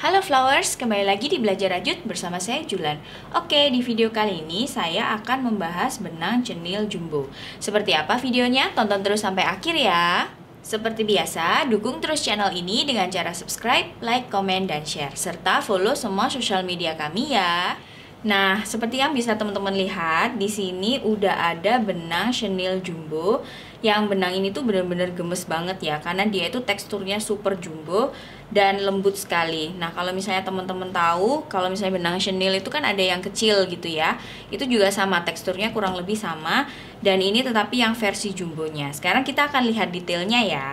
Halo Flowers, kembali lagi di Belajar Rajut bersama saya Julan. Oke, di video kali ini saya akan membahas benang cenil jumbo. Seperti apa videonya? Tonton terus sampai akhir ya. Seperti biasa, dukung terus channel ini dengan cara subscribe, like, komen, dan share. Serta follow semua sosial media kami ya. Nah, seperti yang bisa teman-teman lihat, di sini udah ada benang chenille jumbo. Yang benang ini tuh bener-bener gemes banget ya, karena dia itu teksturnya super jumbo dan lembut sekali. Nah, kalau misalnya teman-teman tahu, kalau misalnya benang chenille itu kan ada yang kecil gitu ya, itu juga sama, teksturnya kurang lebih sama. Dan ini tetapi yang versi jumbonya. Sekarang kita akan lihat detailnya ya.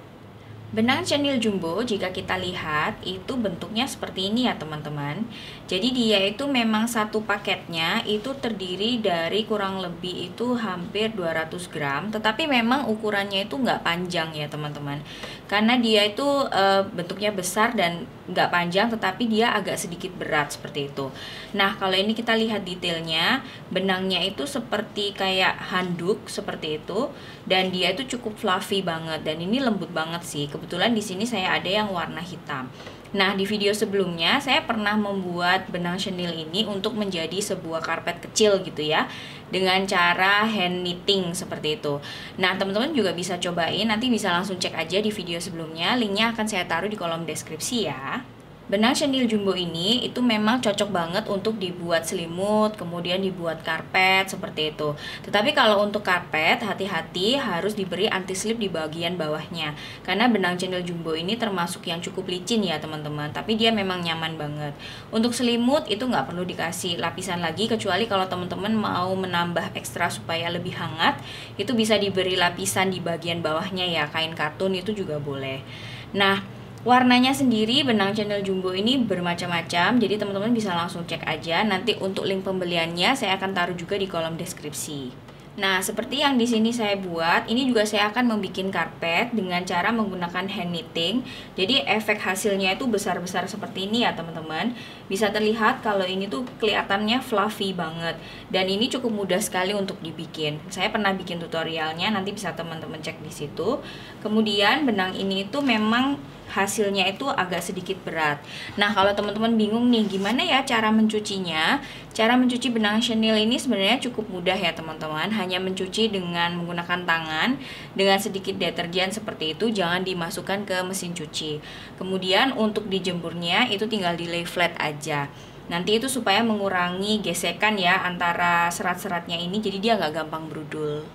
Benang cenil jumbo jika kita lihat itu bentuknya seperti ini ya teman-teman. Jadi dia itu memang satu paketnya itu terdiri dari kurang lebih itu hampir 200 gram. Tetapi memang ukurannya itu nggak panjang ya teman-teman. Karena dia itu bentuknya besar dan nggak panjang, tetapi dia agak sedikit berat seperti itu. Nah, kalau ini kita lihat detailnya, benangnya itu seperti kayak handuk seperti itu, dan dia itu cukup fluffy banget, dan ini lembut banget sih. Kebetulan di sini saya ada yang warna hitam. Nah, di video sebelumnya saya pernah membuat benang chenille ini untuk menjadi sebuah karpet kecil gitu ya, dengan cara hand knitting seperti itu. Nah, teman-teman juga bisa cobain, nanti bisa langsung cek aja di video sebelumnya, linknya akan saya taruh di kolom deskripsi ya. Benang chenille jumbo ini itu memang cocok banget untuk dibuat selimut, kemudian dibuat karpet seperti itu. Tetapi kalau untuk karpet, hati-hati harus diberi anti slip di bagian bawahnya. Karena benang chenille jumbo ini termasuk yang cukup licin ya teman-teman, tapi dia memang nyaman banget. Untuk selimut itu nggak perlu dikasih lapisan lagi, kecuali kalau teman-teman mau menambah ekstra supaya lebih hangat, itu bisa diberi lapisan di bagian bawahnya ya, kain katun itu juga boleh. Nah, warnanya sendiri benang chenille jumbo ini bermacam-macam, jadi teman-teman bisa langsung cek aja. Nanti untuk link pembeliannya saya akan taruh juga di kolom deskripsi. Nah, seperti yang di sini saya buat, ini juga saya akan membuat karpet dengan cara menggunakan hand knitting. Jadi efek hasilnya itu besar-besar seperti ini ya teman-teman. Bisa terlihat kalau ini tuh kelihatannya fluffy banget, dan ini cukup mudah sekali untuk dibikin. Saya pernah bikin tutorialnya, nanti bisa teman-teman cek di situ. Kemudian benang ini tuh memang hasilnya itu agak sedikit berat. Nah, kalau teman-teman bingung nih gimana ya cara mencucinya, cara mencuci benang chenille ini sebenarnya cukup mudah ya teman-teman. Hanya mencuci dengan menggunakan tangan dengan sedikit deterjen seperti itu, jangan dimasukkan ke mesin cuci. Kemudian untuk dijemurnya itu tinggal di lay flat aja. Nanti itu supaya mengurangi gesekan ya antara serat-seratnya ini, jadi dia nggak gampang berudul.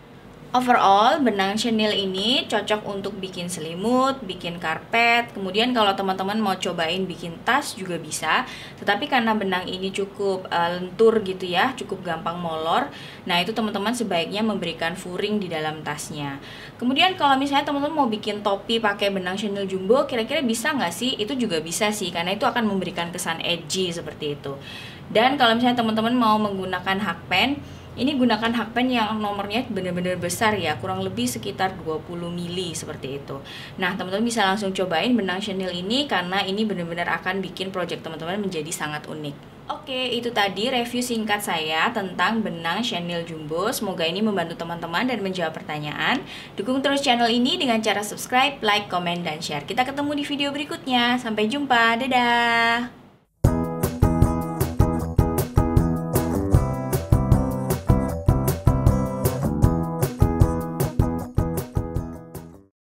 Overall, benang chenille ini cocok untuk bikin selimut, bikin karpet. Kemudian kalau teman-teman mau cobain bikin tas juga bisa. Tetapi karena benang ini cukup lentur gitu ya, cukup gampang molor. Nah, itu teman-teman sebaiknya memberikan furing di dalam tasnya. Kemudian kalau misalnya teman-teman mau bikin topi pakai benang chenille jumbo, kira-kira bisa nggak sih? Itu juga bisa sih, karena itu akan memberikan kesan edgy seperti itu. Dan kalau misalnya teman-teman mau menggunakan hakpen, ini gunakan hakpen yang nomornya benar-benar besar ya, kurang lebih sekitar 20 mili seperti itu. Nah, teman-teman bisa langsung cobain benang chenille ini, karena ini benar-benar akan bikin project teman-teman menjadi sangat unik. Oke, itu tadi review singkat saya tentang benang chenille jumbo. Semoga ini membantu teman-teman dan menjawab pertanyaan. Dukung terus channel ini dengan cara subscribe, like, komen, dan share. Kita ketemu di video berikutnya. Sampai jumpa, dadah!